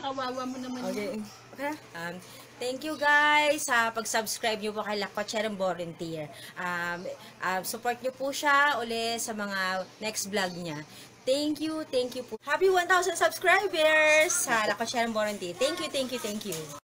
Napakawawa mo naman. Okay. Thank you guys sa pag-subscribe nyo po kay La Cocherong Volunteer. Support nyo po siya uli sa mga next vlog niya. Thank you po. Happy 1,000 subscribers sa La Cocherong Volunteer. Thank you.